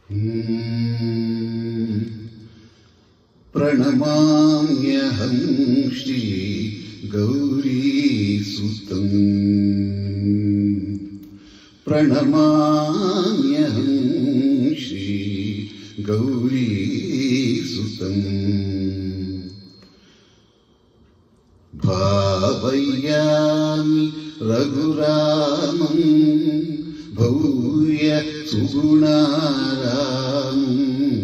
ಪ್ರಣಮಾಮ್ಯಹಂ ಶ್ರೀ ಗೌರೀಸುತಂ ಪ್ರಣಮಾಮ್ಯಹಂ ಶ್ರೀ ಗೌರೀಸುತಂ ಭಾವಯಾಮಿ ರಘುರಾಮಂ ಭೂಯ ಸುಗುಣಾರಾಮಂ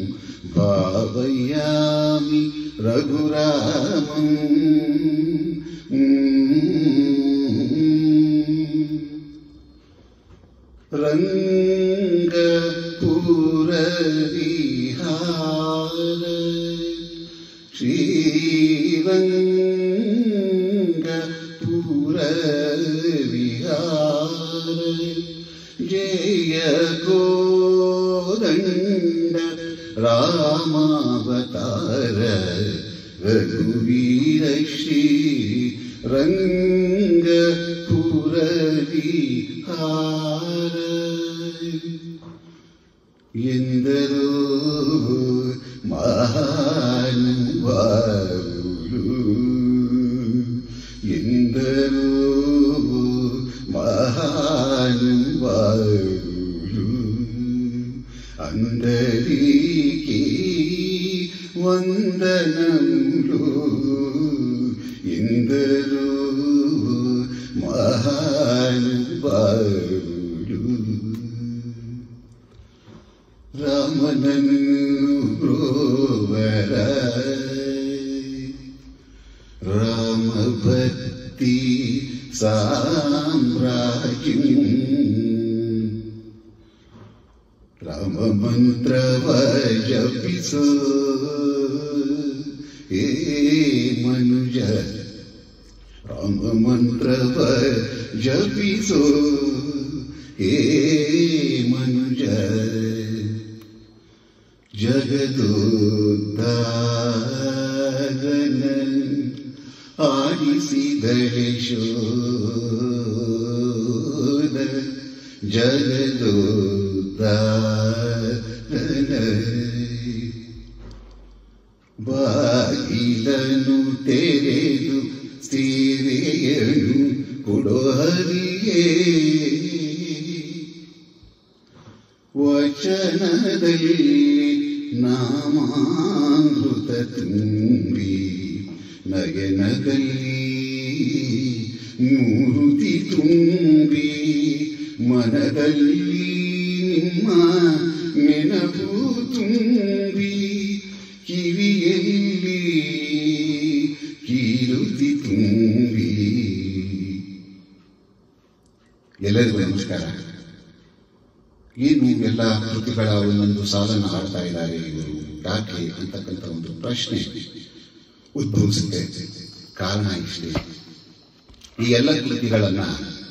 ಭಾವಯಾಮಿ ರಘುರಾಮಂ ರಂಗಪುರವಿಹಾರ ಶ್ರೀರಂಗಪುರವಿಹಾರ ಜಯ ಕೋದಂಡ ರಾಮಾವತಾರ ರಘುವೀರ ಶ್ರೀ ರಂಗಪುರವಿಹಾರ ಎಂದರೋ ಮಹಾನುಭಾವರು ಎಂದರೋ ಮಹಾನುಭಾವರು అందరికీ వందనములు ఎందరో మహానుభావులు రామనన్ను బ్రోవర రామభక్తి సామ్రాజ్యం ರಾಮ ಮಂತ್ರವ ಜಪಿಸೋ ಹೇ ಮನುಜ ರಾಮ ಮಂತ್ರವ ಜಪಿಸೋ ಹೇ ಮನುಜ ಜಗದೋದ್ಧಾರನ ಆಡಿಸಿದರೆ ಶೋಧ ಬಾಗಿಲನು ತೆರೆದು ಸೀರೆಯನು ಕೊಡೋ ಹರಿಯೇ ವಚನದಲ್ಲಿ ನಾಮಾಮೃತ ತುಂಬಿ ನಯನದಲ್ಲಿ ಮೂರ್ತಿ ತುಂಬಿ ಮನದಲ್ಲಿ ನಿಮ್ಮ ನೆನಪು ತುಂಬಿ ಕಿವಿಯಲ್ಲಿ ಕೀರುತಿ ತುಂಬಿ. ಎಲ್ಲರಿಗೂ ನಮಸ್ಕಾರ. ಏನು ಎಲ್ಲ ಕೃತಿಗಳ ಒಂದೊಂದು ಸಾಲನ್ನು ಹಾಡ್ತಾ ಇದ್ದಾರೆ ಇವರು ಯಾಕೆ ಅಂತಕ್ಕಂಥ ಒಂದು ಪ್ರಶ್ನೆ ಉದ್ಭವಿಸುತ್ತೆ. ಕಾರಣ ಇಷ್ಟೇ, ಈ ಎಲ್ಲ ಕೃತಿಗಳನ್ನ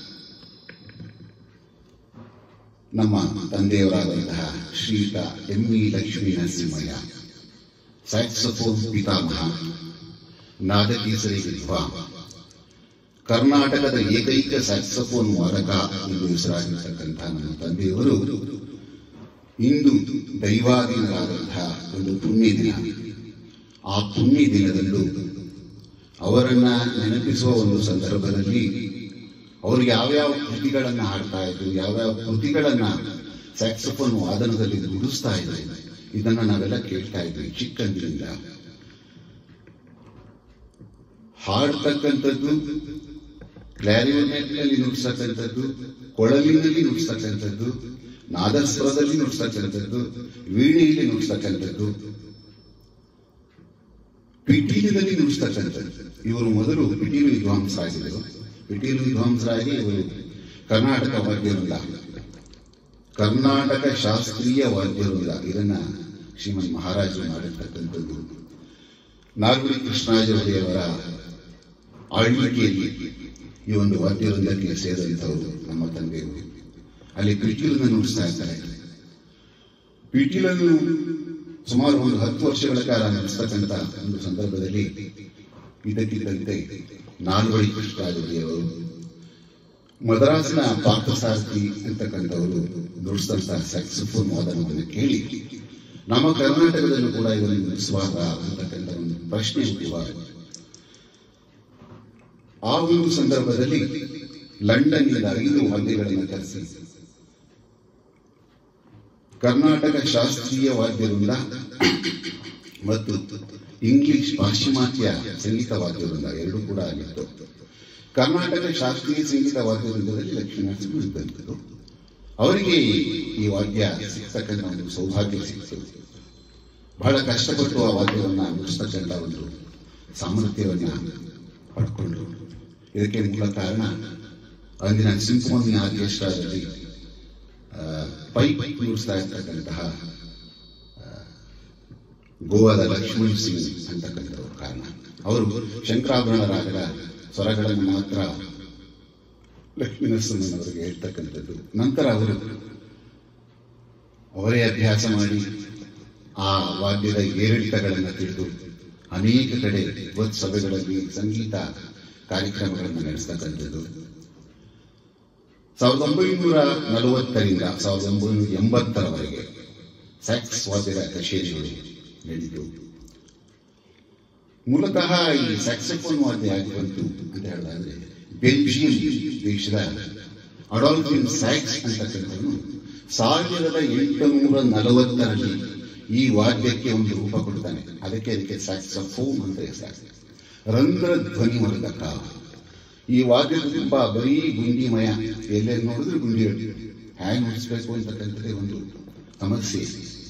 ನಮ್ಮ ತಂದೆಯವರಾದಂತಹ ಶ್ರೀಯುತ ಎಂ.ಇ. ಲಕ್ಷ್ಮೀ ನರಸಿಂಹಯ್ಯ, ಸ್ಯಾಕ್ಸೋಫೋನ್ ಪಿತಾಮಹ, ನಾದಕೇಸರಿ ವಿದ್ವಾನ್, ಕರ್ನಾಟಕದ ಏಕೈಕ ಸ್ಯಾಕ್ಸೋಫೋನ್ ವಾದಕ ಎಂದು ಹೆಸರಾಗಿರ್ತಕ್ಕಂಥ ನಮ್ಮ ತಂದೆಯವರು ಇಂದು ದೈವಾಧೀನರಾದಂತಹ ಒಂದು ಪುಣ್ಯ ದಿನ. ಆ ಪುಣ್ಯ ದಿನದಲ್ಲೂ ಅವರನ್ನ ನೆನಪಿಸುವ ಒಂದು ಸಂದರ್ಭದಲ್ಲಿ ಅವರು ಯಾವ್ಯಾವ ಕೃತಿಗಳನ್ನ ಹಾಡ್ತಾ ಇದ್ರು, ಯಾವ್ಯಾವ ಕೃತಿಗಳನ್ನ ಸ್ಯಾಕ್ಸೋಫೋನ್ ವಾದನದಲ್ಲಿ ನುಡಿಸ್ತಾ ಇದ್ರು, ಇದನ್ನ ನಾವೆಲ್ಲ ಕೇಳ್ತಾ ಇದ್ವಿ ಚಿಕ್ಕಂದಿನಿಂದ. ಹಾಡ್ತಕ್ಕಂಥದ್ದು ಕ್ಲಾರಿನೆಟ್ನಲ್ಲಿ ನುಡಿಸ್ತಕ್ಕಂಥದ್ದು, ಕೊಳಲಿನಲ್ಲಿ ನುಡಿಸ್ತಕ್ಕಂಥದ್ದು, ನಾದಸ್ವರದಲ್ಲಿ ನುಡಿಸ್ತಕ್ಕಂಥದ್ದು, ವೀಣೆಯಲ್ಲಿ ನುಡಿಸ್ತಕ್ಕಂಥದ್ದು, ಪಿಟೀಲದಲ್ಲಿ ನುಡಿಸ್ತಕ್ಕಂಥದ್ದು. ಇವರು ಮೊದಲು ಪಿಟೀಲು ವಿದ್ವಾಂಸರಾಗಿದ್ದರು. ಪಿಟೀಲು ವಿದ್ವಾಂಸರಾಗಿ ಇವರು ಕರ್ನಾಟಕ ವಾದ್ಯವೃಂದ, ಕರ್ನಾಟಕ ಶಾಸ್ತ್ರೀಯ ವಾದ್ಯವೃಂದ, ಇದನ್ನ ಶ್ರೀಮನ್ ಮಹಾರಾಜರು ಮಾಡಿರ್ತಕ್ಕಂಥದ್ದು. ನಾಲ್ವಡಿ ಕೃಷ್ಣರಾಜರವರ ಆಳ್ವಿಕೆಯಲ್ಲಿ ಈ ಒಂದು ವಾದ್ಯವೃಂದಕ್ಕೆ ಸೇರಿದಂಥವರು ನಮ್ಮ ತಂದೆಯವರು. ಅಲ್ಲಿ ಪಿಟೀಲನ್ನು ನುಡಿಸ್ತಾ ಇದ್ದಾರೆ. ಪಿಟೀಲನ್ನು ಸುಮಾರು ಒಂದು 10 ವರ್ಷಗಳ ಕಾಲ ನಡೆಸ್ತಕ್ಕಂಥ ಒಂದು ಸಂದರ್ಭದಲ್ಲಿ ಇದಕ್ಕಿದ್ದಂತೆ ನಾಲ್ವಡಿ ಕೃಷ್ಣರಾಜರವರು ಮದ್ರಾಸಿನ ಪಾರ್ಥಸಾರಥಿ ಅಂತಕ್ಕಂಥವರು ನುಡಿಸಿದಂತಹ ಸ್ಯಾಕ್ಸೋಫೋನ್ ವಾದನವನ್ನು ಕೇಳಿ ನಮ್ಮ ಕರ್ನಾಟಕದಲ್ಲೂ ಕೂಡ ಇದನ್ನು ನುಡಿಸುವಾಗ ಅಂತಕ್ಕಂಥ ಒಂದು ಪ್ರಶ್ನೆ ಹುಟ್ಟುವಾಗ ಆ ಒಂದು ಸಂದರ್ಭದಲ್ಲಿ ಲಂಡನ್ನಿಂದ 5 ವಾದ್ಯಗಳನ್ನು ತರಿಸಿ ಕರ್ನಾಟಕ ಶಾಸ್ತ್ರೀಯ ವಾದ್ಯವೃಂದ ಮತ್ತು ಇಂಗ್ಲಿಷ್ ಪಾಶ್ಚಿಮಾತ್ಯ ಸಂಗೀತ ವಾದ್ಯವೃಂದ ಎರಡೂ ಕೂಡ ಆಗಿತ್ತು. ಕರ್ನಾಟಕ ಶಾಸ್ತ್ರೀಯ ಸಂಗೀತ ವಾದ್ಯವೃಂದದಲ್ಲಿ ಲಕ್ಷ್ಮೀನರಸಿಂಹ ಇದ್ದಂಥದ್ದು. ಅವರಿಗೆ ಈ ವಾದ್ಯ ಸಿಗ್ತಕ್ಕಂಥ ಒಂದು ಸೌಭಾಗ್ಯ ಸಿಕ್ತು. ಬಹಳ ಕಷ್ಟಪಟ್ಟು ಆ ವಾದ್ಯವನ್ನು ನುಡಿಸ್ತಕ್ಕಂಥ ಒಂದು ಸಾಮರ್ಥ್ಯವನ್ನ ಪಡ್ಕೊಂಡ್ರು. ಇದಕ್ಕೆ ಮೂಲ ಕಾರಣ ಅಂದಿನ ಸಿಂಫೋನಿ ಆರ್ಕೆಸ್ಟ್ರಾದಲ್ಲಿ ಪೈಪ್ ನುಡಿಸ್ತಾ ಇರ್ತಕ್ಕಂತಹ ಗೋವಾದ ಲಕ್ಷ್ಮಣ್ ಸಿಂಗ್ ಅಂತಕ್ಕಂಥವ್ರ ಕಾರಣ. ಅವರು ಶಂಕರಾಭರಣ ರಾಗದ ಸ್ವರಗಳನ್ನು ಮಾತ್ರ ಲಕ್ಷ್ಮೀನರಸಿಂಹನವರಿಗೆ ಹೇಳ್ತಕ್ಕಂಥದ್ದು. ನಂತರ ಅವರು ಅವರೇ ಅಭ್ಯಾಸ ಮಾಡಿ ಆ ವಾದ್ಯದ ಏರಿಳಿತಗಳನ್ನು ತಿಳಿದು ಅನೇಕ ಕಡೆ ಸಭೆಗಳಲ್ಲಿ ಸಂಗೀತ ಕಾರ್ಯಕ್ರಮಗಳನ್ನು ನಡೆಸ್ತಕ್ಕಂಥದ್ದು. 1940ರಿಂದ 1980ರವರೆಗೆ ಸ್ಯಾಕ್ಸ್ ವಾದ್ಯದ ಕಚೇರಿಗಳು ನಡೆಯಿತು. ಮೂಲತಃ ಈ ಸ್ಯಾಕ್ಸೋಫೋನ್ ವಾದ್ಯ ಆಗಿ ಬಂತು ಅಂತ ಹೇಳಿದ್ರೆ ಬೆಲ್ಜಿಯಂ ದೇಶದ ಅಡಾಲ್ಫಿನ್ ಸ್ಯಾಕ್ಸ್ ಅಂತಕ್ಕಂಥವನು 1840ರಲ್ಲಿ ಈ ವಾದ್ಯಕ್ಕೆ ಒಂದು ರೂಪ ಕೊಡ್ತಾನೆ. ಅದಕ್ಕೆ ಸ್ಯಾಕ್ಸೋಫೋನ್ ಅಂತ ಹೆಸರು. ರಂಧ್ರ ಧ್ವನಿ ವರ್ಧಕ. ಈ ವಾದ್ಯದ ತುಂಬಾ ಬರೀ ಗುಂಡಿಮಯ, ಎಲ್ಲೆಲ್ಲಿ ನೋಡಿದ್ರೆ ಗುಂಡಿಗಳು ಹ್ಯಾಂಗ್ ನುಡಿಸ್ಬೇಕು ಅಂತಕ್ಕಂಥದ್ದೇ ಒಂದು ಸಮಸ್ಯೆ.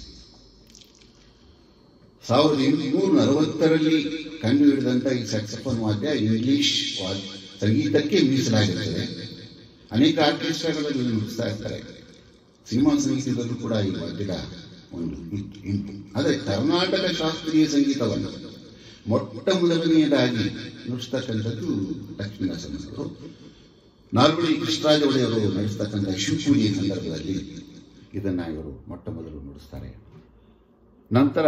1840ರಲ್ಲಿ ಕಂಡು ಹಿಡಿದಂತ ಈ ಸ್ಯಾಕ್ಸೋಫೋನ್ ವಾದ್ಯ ಇಂಗ್ಲಿಷ್ ಸಂಗೀತಕ್ಕೆ ಮೀಸಲಾಗಿರುತ್ತದೆ. ಅನೇಕ ಆರ್ಕೆಸ್ಟ್ರಾಗಳಲ್ಲಿ ನುಡಿಸ್ತಾ ಇರ್ತಾರೆ. ಸಿನಿಮಾ ಸಂಗೀತದಲ್ಲೂ ಕೂಡ ಈ ವಾದ್ಯದ ಒಂದು ಇಂಟು. ಆದರೆ ಕರ್ನಾಟಕ ಶಾಸ್ತ್ರೀಯ ಸಂಗೀತವನ್ನು ಮೊಟ್ಟ ಮೊದಲನೆಯದಾಗಿ ನುಡಿಸ್ತಕ್ಕಂಥದ್ದು ಲಕ್ಷ್ಮೀನರಸಿಂಹರು. ನಾಲ್ವಡಿ ಕೃಷ್ಣರಾಜ ಒಡೆಯವರು ನಡೆಸ್ತಕ್ಕಂಥ ಶಿವಪೂಜೆಯ ಸಂದರ್ಭದಲ್ಲಿ ಇದನ್ನ ಇವರು ಮೊಟ್ಟ ಮೊದಲು ನುಡಿಸ್ತಾರೆ. ನಂತರ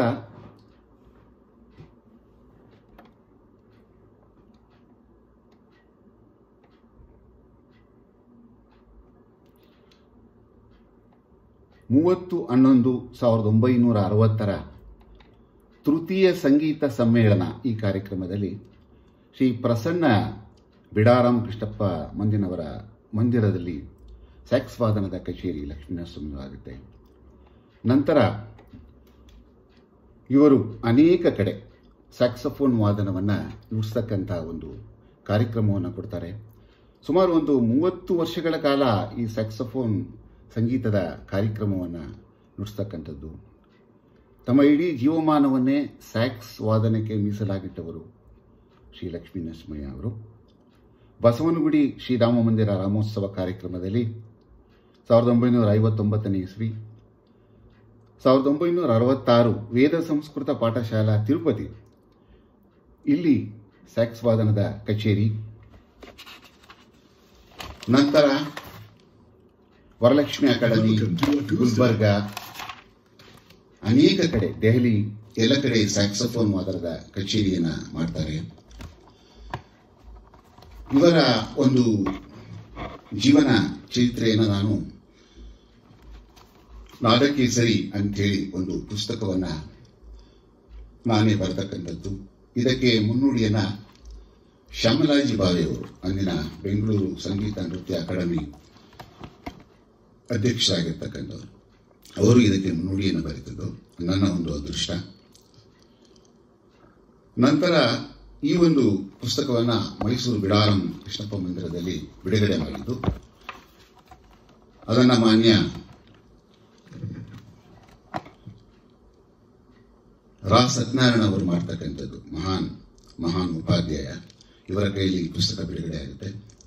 ಮೂವತ್ತು 11/1960 ತೃತೀಯ ಸಂಗೀತ ಸಮ್ಮೇಳನ ಈ ಕಾರ್ಯಕ್ರಮದಲ್ಲಿ ಶ್ರೀ ಪ್ರಸನ್ನ ಬಿಡಾರಾಮ್ ಕೃಷ್ಣಪ್ಪ ಮಂದಿನವರ ಮಂದಿರದಲ್ಲಿ ಸ್ಯಾಕ್ಸ್ ವಾದನದ ಕಚೇರಿ ಲಕ್ಷ್ಮೀನರಸಿಂಹರಾಗುತ್ತೆ. ನಂತರ ಇವರು ಅನೇಕ ಕಡೆ ಸ್ಯಾಕ್ಸೋಫೋನ್ ವಾದನವನ್ನು ನುಡಿಸ್ತಕ್ಕಂಥ ಒಂದು ಕಾರ್ಯಕ್ರಮವನ್ನು ಕೊಡ್ತಾರೆ. ಸುಮಾರು ಒಂದು 30 ವರ್ಷಗಳ ಕಾಲ ಈ ಸ್ಯಾಕ್ಸೋಫೋನ್ ಸಂಗೀತದ ಕಾರ್ಯಕ್ರಮವನ್ನು ನುಡಿಸ್ತಕ್ಕಂಥದ್ದು. ತಮ್ಮ ಇಡೀ ಜೀವಮಾನವನ್ನೇ ಸ್ಯಾಕ್ಸ್ ವಾದನಕ್ಕೆ ಮೀಸಲಾಗಿಟ್ಟವರು ಶ್ರೀ ಲಕ್ಷ್ಮೀನರಸಿಂಹಯ್ಯ ಅವರು. ಬಸವನಗುಡಿ ಶ್ರೀರಾಮ ಮಂದಿರ ರಾಮೋತ್ಸವ ಕಾರ್ಯಕ್ರಮದಲ್ಲಿ 1959ನೇ ಇಸ್ವಿ, 1966 ವೇದ ಸಂಸ್ಕೃತ ಪಾಠಶಾಲಾ ತಿರುಪತಿ ಇಲ್ಲಿ ಸ್ಯಾಕ್ಸ್ ವಾದನದ ಕಚೇರಿ. ನಂತರ ವರಲಕ್ಷ್ಮಿ ಅಕಾಡೆಮಿ, ಗುಲ್ಬರ್ಗ, ಅನೇಕ ಕಡೆ, ದೆಹಲಿ ಎಲ್ಲ ಕಡೆ ಸ್ಯಾಕ್ಸೋಫೋನ್ ವಾದನದ ಕಚೇರಿಯನ್ನ ಮಾಡ್ತಾರೆ. ಇವರ ಒಂದು ಜೀವನ ಚರಿತ್ರೆಯನ್ನು ನಾನು ನಾದಕೇಸರಿ ಅಂತೇಳಿ ಒಂದು ಪುಸ್ತಕವನ್ನ ನಾನೇ ಬರೆತಕ್ಕಂಥದ್ದು. ಇದಕ್ಕೆ ಮುನ್ನುಡಿಯನ್ನ ಶ್ಯಾಮಲಾಜಿ ಬಾವೆಯವರು, ಅಂದಿನ ಬೆಂಗಳೂರು ಸಂಗೀತ ನೃತ್ಯ ಅಕಾಡೆಮಿ ಅಧ್ಯಕ್ಷರಾಗಿರ್ತಕ್ಕಂಥವರು, ಅವರು ಇದಕ್ಕೆ ಮುನ್ನುಡಿಯನ್ನು ಬರೆದದ್ದು ನನ್ನ ಒಂದು ಅದೃಷ್ಟ. ನಂತರ ಈ ಒಂದು ಪುಸ್ತಕವನ್ನ ಮೈಸೂರು ಬಿಡಾರಂ ಕೃಷ್ಣಪ್ಪ ಮಂದಿರದಲ್ಲಿ ಬಿಡುಗಡೆ ಮಾಡಿದ್ದು. ಅದನ್ನ ಮಾನ್ಯ ರಾ ಸತ್ಯನಾರಾಯಣ ಅವರು ಮಾಡ್ತಕ್ಕಂಥದ್ದು, ಮಹಾನ್ ಉಪಾಧ್ಯಾಯ, ಇವರ ಕೈಯಲ್ಲಿ ಪುಸ್ತಕ ಬಿಡುಗಡೆ ಆಗುತ್ತೆ.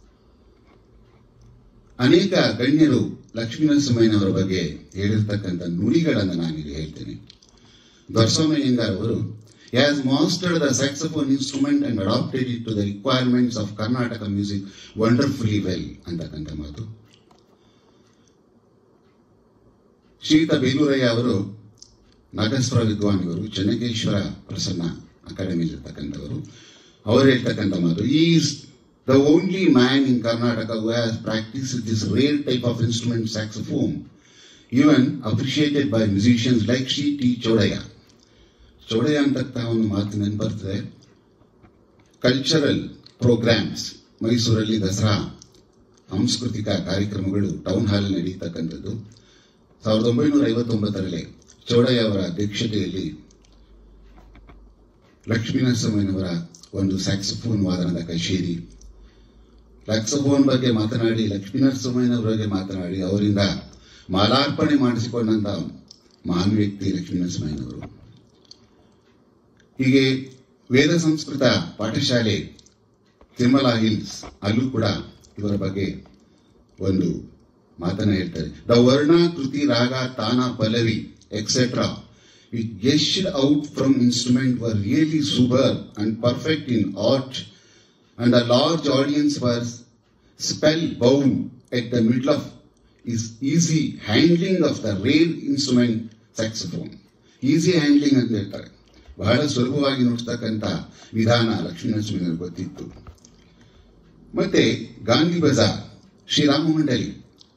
ಅನೇಕ ಗಣ್ಯರು ಲಕ್ಷ್ಮೀನರಸಿಂಹಯ್ಯನವರ ಬಗ್ಗೆ ಹೇಳಿರ್ತಕ್ಕಂಥ ನುಡಿಗಳನ್ನು ನಾನಿಲ್ಲಿ ಹೇಳ್ತೇನೆ. ದೊರಸ್ವಾಮಯ್ಯಂಗಾರ್ ಅವರು has mastered the saxophone instrument and adapted it to the requirements of Karnataka music wonderfully well ಅಂತಕ್ಕಂಥ ಮಾತು. ಶ್ರೀಯುತ ಬೇಲೂರಯ್ಯ ಅವರು ನಾಗಸ್ವರ ವಿದ್ವಾನ್, ಇವರು ಚೆನ್ನಕೇಶ್ವರ ಪ್ರಸನ್ನ ಅಕಾಡೆಮಿ ಇರ್ತಕ್ಕಂಥವರು, ಅವರು ಹೇಳ್ತಕ್ಕಂಥ ಮಾತು, is the only man in Karnataka who has practiced this rare type of instrument, saxophone, even appreciated by musicians like Sri T. Chodaya. Chodaya ಅಂತಕ್ಕ ಒಂದು ಮಾತು ನೆನಪು ಬರ್ತದೆ. ಕಲ್ಚರಲ್ ಪ್ರೋಗ್ರಾಮ್ಸ್ ಮೈಸೂರಲ್ಲಿ ದಸರಾ ಸಾಂಸ್ಕೃತಿಕ ಕಾರ್ಯಕ್ರಮಗಳು ಟೌನ್ ಹಾಲ್ ನಡೆಯತಕ್ಕಂಥದ್ದು 1959ರಲ್ಲಿ ಚೌಡಯ್ಯ ಅವರ ಅಧ್ಯಕ್ಷತೆಯಲ್ಲಿ ಲಕ್ಷ್ಮೀನರಸಿಂಹಯ್ಯನವರ ಒಂದು ಸ್ಯಾಕ್ಸೋಫೋನ್ ವಾದನದ ಕಚೇರಿ, ಸ್ಯಾಕ್ಸೋಫೋನ್ ಬಗ್ಗೆ ಮಾತನಾಡಿ ಲಕ್ಷ್ಮೀನರಸಿಂಹಯ್ಯನವರ ಬಗ್ಗೆ ಮಾತನಾಡಿ ಅವರಿಂದ ಮಾಲಾರ್ಪಣೆ ಮಾಡಿಸಿಕೊಂಡಂತ ಮಹಾನ್ ವ್ಯಕ್ತಿ ಲಕ್ಷ್ಮೀನರಸಿಂಹಯ್ಯನವರು. ಹೀಗೆ ವೇದ ಸಂಸ್ಕೃತ ಪಾಠಶಾಲೆ ತಿರುಮಲ ಹಿಲ್ಸ್ ಅಲ್ಲೂ ಕೂಡ ಇವರ ಬಗ್ಗೆ ಒಂದು ಮಾತನ್ನ ಹೇಳ್ತಾರೆ. ದ ವರ್ಣ kriti raga tana pallavi etcetera which gushing out from instrument were really superb and perfect in art, and a large audience was spellbound at the middle of his easy handling of the rare instrument saxophone. Easy handling ಅಂತ ಹೇಳ್ತಾರೆ, ಬಹಳ ಸುಲಭವಾಗಿ ನುಡಿಸ್ತಕ್ಕಂಥ ವಿಧಾನ ಲಕ್ಷ್ಮೀನರಸಿಂಹಯ್ಯನವರಿಗೆ ಗೊತ್ತಿತ್ತು. ಮತ್ತೆ ಗಾಂಧಿ ಬಜಾರ್ ಶ್ರೀರಾಮ ಮಂಡಲಿ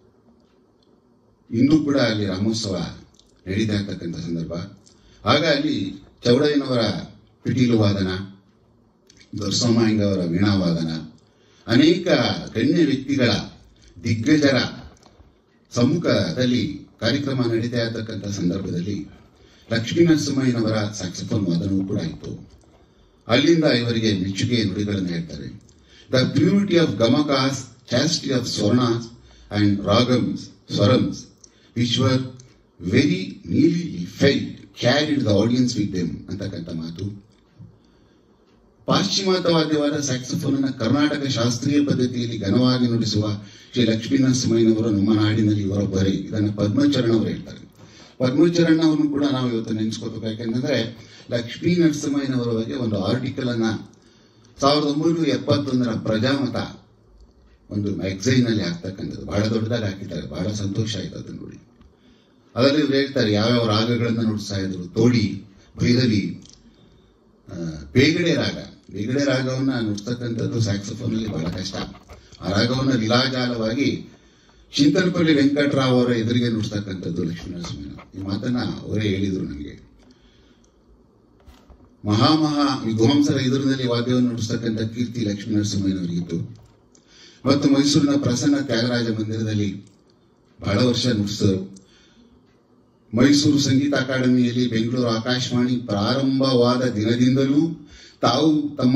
ಇಂದು ಕೂಡ ಅಲ್ಲಿ ರಾಮೋತ್ಸವ ನಡೀತಾ ಇರ್ತಕ್ಕಂಥ ಸಂದರ್ಭ. ಆಗ ಅಲ್ಲಿ ಚೌಡಯ್ಯನವರ ಪಿಟೀಲು ವಾದನ, ದೊರಸೋಮಯ್ಯ ಅವರ ವೀಣಾವಾದನ, ಅನೇಕ ಗಣ್ಯ ವ್ಯಕ್ತಿಗಳ ದಿಗ್ಗಜರ ಸಮ್ಮುಖದಲ್ಲಿ ಕಾರ್ಯಕ್ರಮ ನಡೀತಾ ಇರತಕ್ಕಂಥ ಸಂದರ್ಭದಲ್ಲಿ ಲಕ್ಷ್ಮೀನರಸಿಂಹಯ್ಯನವರ ಸ್ಯಾಕ್ಸೋಫೋನ್ ವಾದನವೂ ಕೂಡ ಇತ್ತು. ಅಲ್ಲಿಂದ ಇವರಿಗೆ ಮೆಚ್ಚುಗೆ ನುಡಿಗಳನ್ನು ಹೇಳ್ತಾರೆ. The purity of gamakas, chastity of swarnas and ragams, swarams which were very nearly felt carried the audience with them ಅಂತಕ್ಕಂಥ ಮಾತು. ಪಾಶ್ಚಿಮಾತ್ಯವಾದ್ಯವಾದ ಸ್ಯಾಕ್ಸೋಫೋನ್ ಅನ್ನು ಕರ್ನಾಟಕ ಶಾಸ್ತ್ರೀಯ ಪದ್ಧತಿಯಲ್ಲಿ ಘನವಾಗಿ ನುಡಿಸುವ ಶ್ರೀ ಲಕ್ಷ್ಮೀನರಸಿಂಹಯ್ಯನವರು ನಮ್ಮ ನಾಡಿನಲ್ಲಿ ಇವರೊಬ್ಬರೇ. ಇದನ್ನು ಪದ್ಮಚರಣ್ ಅವರು ಹೇಳ್ತಾರೆ. ಪದ್ಮಚರಣ್ ಅವರನ್ನು ಕೂಡ ನಾವು ಇವತ್ತು ನೆನೆಸ್ಕೋಬೇಕು. ಯಾಕೆಂದ್ರೆ ಲಕ್ಷ್ಮೀನರಸಿಂಹಯ್ಯನವರ ಬಗ್ಗೆ ಒಂದು ಆರ್ಟಿಕಲ್ ಅನ್ನ 1971ರ ಪ್ರಜಾಮತ ಒಂದು ಮ್ಯಾಗಝೈನ್ ಅಲ್ಲಿ ಹಾಕ್ತಕ್ಕಂಥದ್ದು ಬಹಳ ದೊಡ್ಡದಾಗಿ ಹಾಕಿದ್ದಾರೆ. ಬಹಳ ಸಂತೋಷ ಆಯ್ತು ಅದನ್ನು ನೋಡಿ. ಅದರಲ್ಲಿ ಇವ್ರು ಹೇಳ್ತಾರೆ ಯಾವ್ಯಾವ ರಾಗಗಳನ್ನ ನುಡಿಸ್ತಾ ಇದ್ರು. ತೋಡಿ, ಭೈರವಿ, ಬೇಗಡೆ ರಾಗ. ಬೇಗಡೆ ರಾಗವನ್ನ ನುಡಿಸ್ತಕ್ಕಂಥದ್ದು ಸ್ಯಾಕ್ಸೋಫೋನ್ ಅಲ್ಲಿ ಬಹಳ ಕಷ್ಟ. ಆ ರಾಗವನ್ನ ಲೀಲಾಜಾಲವಾಗಿ ಚಿಂತನಪಲ್ಲಿ ವೆಂಕಟರಾವ್ ಅವರ ಎದುರಿಗೆ ನುಡಿಸ್ತಕ್ಕಂಥದ್ದು ಲಕ್ಷ್ಮೀನರಸಿಂಹಯ್ಯ. ಈ ಮಾತನ್ನ ಅವರೇ ಹೇಳಿದ್ರು ನನಗೆ. ಮಹಾ ವಿದ್ವಾಂಸರ ಎದುರಿನಲ್ಲಿ ವಾದ್ಯವನ್ನು ನುಡಿಸ್ತಕ್ಕಂಥ ಕೀರ್ತಿ ಲಕ್ಷ್ಮೀನರಸಿಂಹಯ್ಯನವರಿಗಿತ್ತು. ಮತ್ತು ಮೈಸೂರಿನ ಪ್ರಸನ್ನ ತ್ಯಾಗರಾಜ ಮಂದಿರದಲ್ಲಿ ಬಹಳ ವರ್ಷ ನುಡಿಸಿದರು. ಮೈಸೂರು ಸಂಗೀತ ಅಕಾಡೆಮಿಯಲ್ಲಿ ಬೆಂಗಳೂರು ಆಕಾಶವಾಣಿ ಪ್ರಾರಂಭವಾದ ದಿನದಿಂದಲೂ ತಾವು ತಮ್ಮ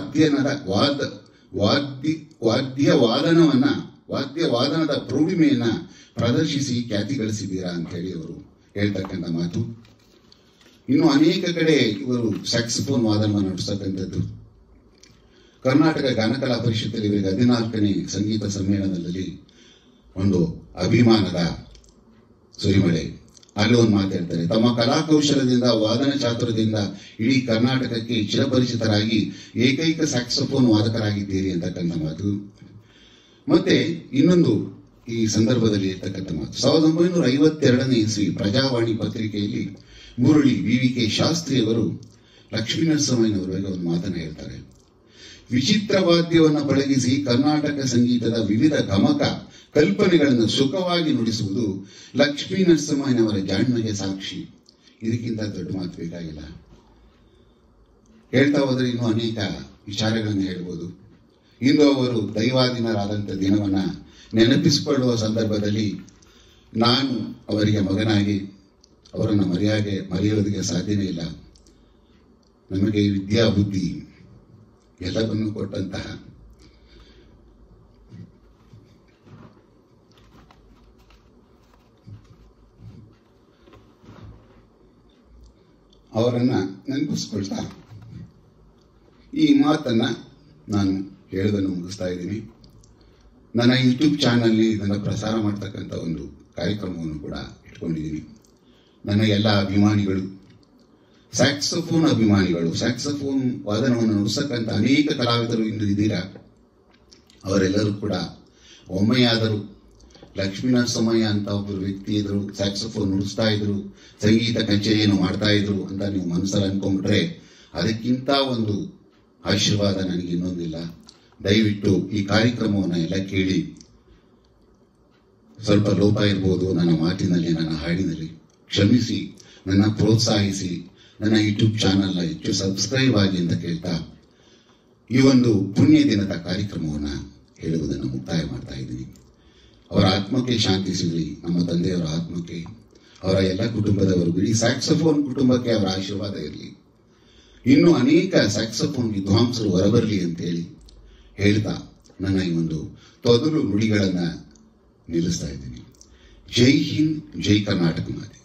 ವಾದ್ಯವಾದನದ ಪ್ರೌಢಿಮೆಯನ್ನ ಪ್ರದರ್ಶಿಸಿ ಖ್ಯಾತಿ ಗಳಿಸಿದ್ದೀರಾ ಅಂತ ಹೇಳಿ ಅವರು ಹೇಳ್ತಕ್ಕಂಥ ಮಾತು. ಇನ್ನು ಅನೇಕ ಕಡೆ ಇವರು ಸ್ಯಾಕ್ಸೋಫೋನ್ ವಾದನವನ್ನು ನಡೆಸ್ತಕ್ಕಂಥದ್ದು. ಕರ್ನಾಟಕ ಗಾನಕಲಾ ಪರಿಷತ್ತಲ್ಲಿ ಇವರಿಗೆ 14ನೇ ಸಂಗೀತ ಸಮ್ಮೇಳನದಲ್ಲಿ ಒಂದು ಅಭಿಮಾನದ ಸುರಿಮಳೆ. ಅಲ್ಲಿ ಒಂದು ಮಾತಾಡ್ತಾರೆ. ತಮ್ಮ ಕಲಾಕೌಶಲದಿಂದ, ವಾದನ ಚಾತುರ್ಯದಿಂದ ಇಡೀ ಕರ್ನಾಟಕಕ್ಕೆ ಚಿರಪರಿಚಿತರಾಗಿ ಏಕೈಕ ಸ್ಯಾಕ್ಸೋಫೋನ್ ವಾದಕರಾಗಿದ್ದೀರಿ ಅಂತಕ್ಕಂಥ ಮಾತು. ಮತ್ತೆ ಇನ್ನೊಂದು ಈ ಸಂದರ್ಭದಲ್ಲಿ ಇರ್ತಕ್ಕಂಥ ಮಾತು, 1952ನೇ ಇಸ್ವಿ ಪ್ರಜಾವಾಣಿ ಪತ್ರಿಕೆಯಲ್ಲಿ ಮುರಳಿ ವಿ.ಕೆ. ಶಾಸ್ತ್ರಿಯವರು ಲಕ್ಷ್ಮೀನರಸಿಂಹಯ್ಯನವರ ಬಗ್ಗೆ ಒಂದು ಮಾತನ್ನ ಹೇಳ್ತಾರೆ. ವಿಚಿತ್ರ ವಾದ್ಯವನ್ನು ಪಳಗಿಸಿ ಕರ್ನಾಟಕ ಸಂಗೀತದ ವಿವಿಧ ಗಮಕ ಕಲ್ಪನೆಗಳನ್ನು ಸುಖವಾಗಿ ನುಡಿಸುವುದು ಲಕ್ಷ್ಮೀನರಸಿಂಹಯ್ಯನವರ ಜಾಣ್ಮೆಗೆ ಸಾಕ್ಷಿ. ಇದಕ್ಕಿಂತ ದೊಡ್ಡ ಮಾತು ಬೇಕಾಗಿಲ್ಲ. ಹೇಳ್ತಾ ಹೋದರೆ ಇನ್ನೂ ಅನೇಕ ವಿಚಾರಗಳನ್ನು ಹೇಳ್ಬೋದು. ಇಂದು ಅವರು ದೈವಾಧೀನರಾದಂಥ ದಿನವನ್ನ ನೆನಪಿಸಿಕೊಳ್ಳುವ ಸಂದರ್ಭದಲ್ಲಿ ನಾನು ಅವರಿಗೆ ಮಗನಾಗಿ ಅವರನ್ನು ಮರೆಯೋದಕ್ಕೆ ಸಾಧ್ಯನೇ ಇಲ್ಲ. ನಮಗೆ ವಿದ್ಯಾ ಬುದ್ಧಿ ಎಲ್ಲವನ್ನೂ ಕೊಟ್ಟಂತಹ ಅವರನ್ನ ನೆನಪಿಸ್ಕೊಳ್ತಾ ಈ ಮಾತನ್ನ ನಾನು ಹೇಳೋದನ್ನು ಮುಗಿಸ್ತಾ ಇದ್ದೀನಿ. ನನ್ನ ಯೂಟ್ಯೂಬ್ ಚಾನಲ್ನಲ್ಲಿ ಇದನ್ನು ಪ್ರಸಾರ ಮಾಡ್ತಕ್ಕಂಥ ಒಂದು ಕಾರ್ಯಕ್ರಮವನ್ನು ಕೂಡ ಇಟ್ಕೊಂಡಿದ್ದೀನಿ. ನನ್ನ ಎಲ್ಲ ಅಭಿಮಾನಿಗಳು, ಸ್ಯಾಕ್ಸೋಫೋನ್ ಅಭಿಮಾನಿಗಳು, ಸ್ಯಾಕ್ಸೋಫೋನ್ ವಾದನವನ್ನು ನುಡಿಸಕ್ಕಂಥ ಅನೇಕ ಕಲಾವಿದರು ಇಂದು ಇದ್ದೀರಾ. ಅವರೆಲ್ಲರೂ ಕೂಡ ಒಮ್ಮೆಯಾದರೂ ಲಕ್ಷ್ಮೀನರಸಿಂಹಯ್ಯ ಅಂತ ಒಬ್ಬರು ವ್ಯಕ್ತಿ ಇದ್ರು, ಸ್ಯಾಕ್ಸೋಫೋನ್ ನುಡಿಸ್ತಾ ಇದ್ರು, ಸಂಗೀತ ಕಚೇರಿಯನ್ನು ಮಾಡ್ತಾ ಇದ್ರು ಅಂತ ನೀವು ಮನಸ್ಸಲ್ಲಿ ಅನ್ಕೊಂಡ್ಬಿಟ್ರೆ ಅದಕ್ಕಿಂತ ಒಂದು ಆಶೀರ್ವಾದ ನನಗೆ ಇನ್ನೊಂದಿಲ್ಲ. ದಯವಿಟ್ಟು ಈ ಕಾರ್ಯಕ್ರಮವನ್ನು ಎಲ್ಲ ಕೇಳಿ, ಸ್ವಲ್ಪ ಲೋಪ ಇರಬಹುದು ನನ್ನ ಮಾತಿನಲ್ಲಿ, ನನ್ನ ಹಾಡಿನಲ್ಲಿ, ಕ್ಷಮಿಸಿ, ನನ್ನ ಪ್ರೋತ್ಸಾಹಿಸಿ, ನನ್ನ ಯೂಟ್ಯೂಬ್ ಚಾನೆಲ್ನ ಹೆಚ್ಚು ಸಬ್ಸ್ಕ್ರೈಬ್ ಆಗಿ ಅಂತ ಕೇಳ್ತಾ ಈ ಒಂದು ಪುಣ್ಯ ದಿನದ ಕಾರ್ಯಕ್ರಮವನ್ನು ಹೇಳುವುದನ್ನು ಮುಕ್ತಾಯ ಮಾಡ್ತಾ ಇದ್ದೀನಿ. ಅವರ ಆತ್ಮಕ್ಕೆ ಶಾಂತಿ ಸಿಗಲಿ, ನಮ್ಮ ತಂದೆಯವರ ಆತ್ಮಕ್ಕೆ, ಅವರ ಎಲ್ಲ ಕುಟುಂಬದವರಿಗೂ, ಇಡೀ ಸ್ಯಾಕ್ಸೋಫೋನ್ ಕುಟುಂಬಕ್ಕೆ ಅವರ ಆಶೀರ್ವಾದ ಇರಲಿ. ಇನ್ನು ಅನೇಕ ಸ್ಯಾಕ್ಸೋಫೋನ್ ವಿದ್ವಾಂಸರು ಹೊರಬರಲಿ ಅಂತೇಳಿ ಹೇಳ್ತಾ ನನ್ನ ಈ ಒಂದು ತೊದಲು ನುಡಿಗಳನ್ನು ನಿಲ್ಲಿಸ್ತಾ ಇದ್ದೀನಿ. ಜೈ ಹಿಂದ್, ಜೈ ಕರ್ನಾಟಕ ಮಾತೆ.